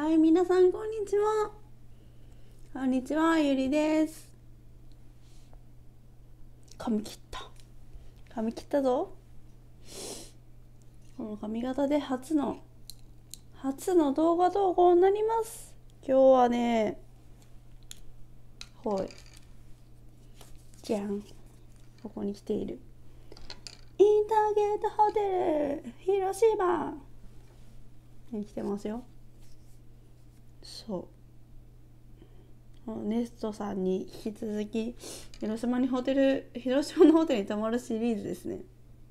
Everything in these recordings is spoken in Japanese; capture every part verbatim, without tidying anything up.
はい、皆さんこんにちは。こんにちは、ゆりです。髪切った。髪切ったぞ。この髪型で初の初の動画投稿になります。今日はね、ほい、じゃん。ここに来ている。インターゲートホテル広島に来てますよ。そうネストさんに引き続き広島にホテル広島のホテルに泊まるシリーズですね。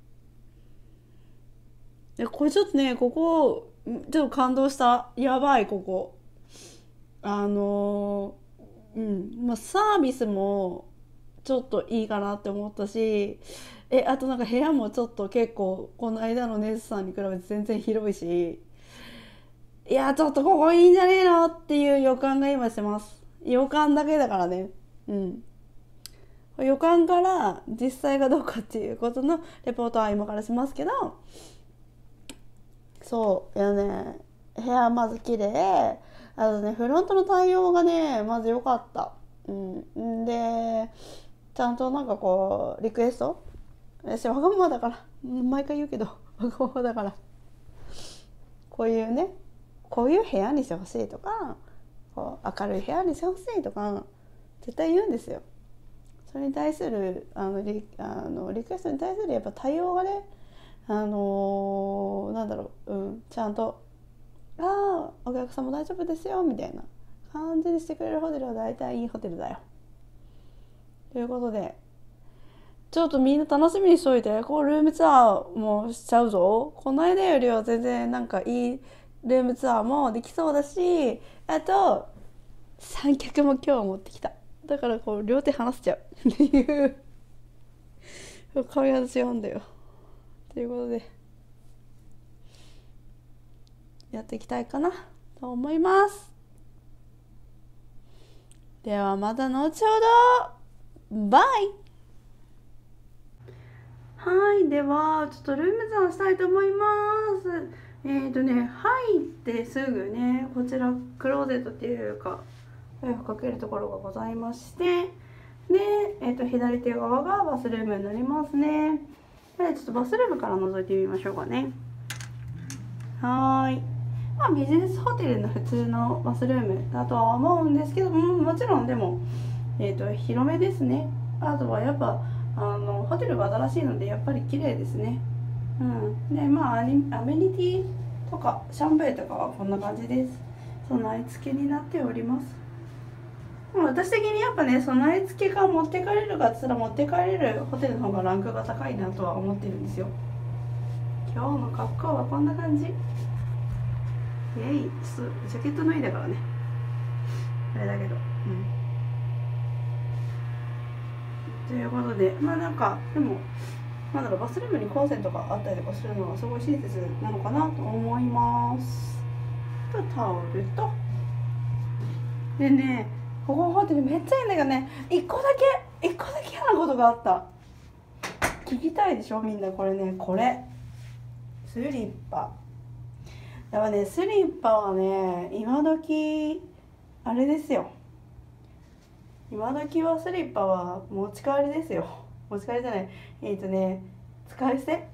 いこれちょっとね、ここちょっと感動した。やばい。ここあのー、うんまあサービスもちょっといいかなって思ったし、えあとなんか部屋もちょっと結構この間のネスさんに比べて全然広いし、いやちょっとここいいんじゃねえのっていう予感が今してます。予感だけだからね。うん予感から実際がどうかっていうことのレポートは今からしますけど、そういやね、部屋まず綺麗。あとね、フロントの対応がねまず良かった。うんでちゃんとなんかこうリクエスト、私わがままだから毎回言うけどわがままだから、こういうねこういう部屋にしてほしいとか、こう明るい部屋にしてほしいとか絶対言うんですよ。それに対するあの リ, あのリクエストに対するやっぱ対応がね、あのー、なんだろう、うん、ちゃんと「ああお客さんも大丈夫ですよ」みたいな感じにしてくれるホテルは大体いいホテルだよ。ということでちょっとみんな楽しみにしといて。こうルームツアーもしちゃうぞ。この間よりは全然なんかいいルームツアーもできそうだし、あと三脚も今日持ってきた。だからこう両手離せちゃうっていう髪型違うんだよ。ということでやっていきたいかなと思います。ではまた後ほど。バイ。はい、ではちょっとルームツアーしたいと思います。えーとね入ってすぐね、こちらクローゼットっていうかお洋服かけるところがございまして、で、えー、と左手側がバスルームになりますね。でちょっとバスルームから覗いてみましょうかね。はーい、まあ、ビジネスホテルの普通のバスルームだとは思うんですけど、ももちろんでも、えー、と広めですね。あとはやっぱあのホテルが新しいのでやっぱり綺麗ですね。うんでまあアメニティとかシャンプーとかはこんな感じです。備え付けになっております。私的にやっぱね、備え付けが持って帰れるかっつったら持って帰れるホテルの方がランクが高いなとは思ってるんですよ。今日の格好はこんな感じ。イエイ。ちょっとジャケット脱いだからねあれだけど、うんということで、まあなんかでもなんだろう、バスルームにコンセントがあったりとかするのはすごい親切なのかなと思います。とタオルとでね、ここのホテルめっちゃいいんだけどね、一個だけ一個だけ嫌なことがあった。聞きたいでしょみんな。これね、これスリッパ。やっぱね、スリッパはね今時あれですよ。今時はスリッパは持ち帰りですよ。持ち帰りじゃない、えっ、ー、とね使い捨て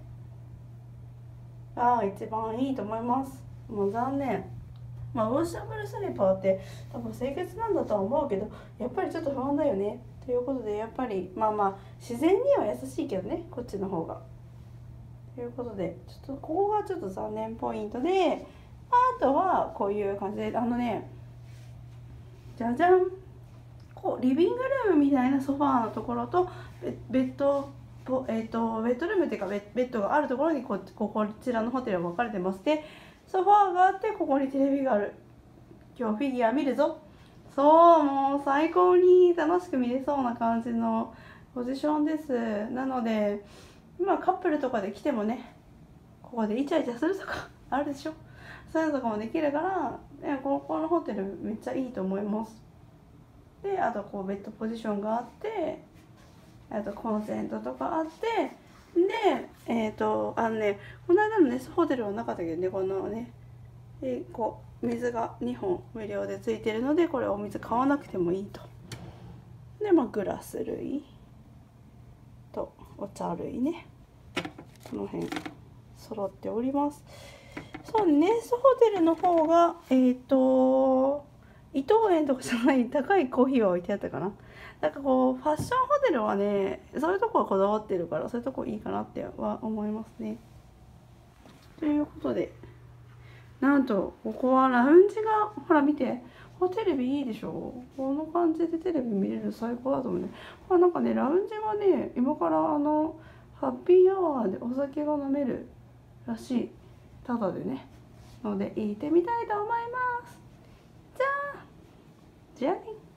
が一番いいと思います。もう残念。まあウォッシャブルスリッパって多分清潔なんだとは思うけど、やっぱりちょっと不安だよね。ということでやっぱりまあまあ自然には優しいけどね、こっちの方が。ということでちょっとここがちょっと残念ポイントで、あとはこういう感じで、あのねじゃじゃん、こうリビングルームみたいなソファーのところとベッド、えー、とベッドルームっていうかベッドがあるところにこここちらのホテルは分かれてまして、ソファーがあってここにテレビがある。今日フィギュア見るぞ。そうもう最高に楽しく見れそうな感じのポジションです。なので今カップルとかで来てもね、ここでイチャイチャするとかあるでしょ。そういうのとかもできるから、ね、ここのホテルめっちゃいいと思います。であとこうベッドポジションがあって、あとコンセントとかあって、でえっ、ー、とあのねこの間のねホテルはなかったけどね、このねでこ水がにほん無料でついてるので、これお水買わなくてもいいと。でまあグラス類とお茶類ね、この辺揃っております。そうね、ネスホテルの方がえっ、と伊藤園とかじゃない高いコーヒーは置いてあったかな。なんかこうファッションホテルはね、そういうとこはこだわってるから、そういうとこいいかなっては思いますね。ということで、なんとここはラウンジが、ほら見て、テレビいいでしょ。この感じでテレビ見れる最高だと思うね。まあ、なんかね、ラウンジはね、今からあのハッピーアワーでお酒が飲めるらしい。ただでね。ので行ってみたいと思います。じゃあじゃあね。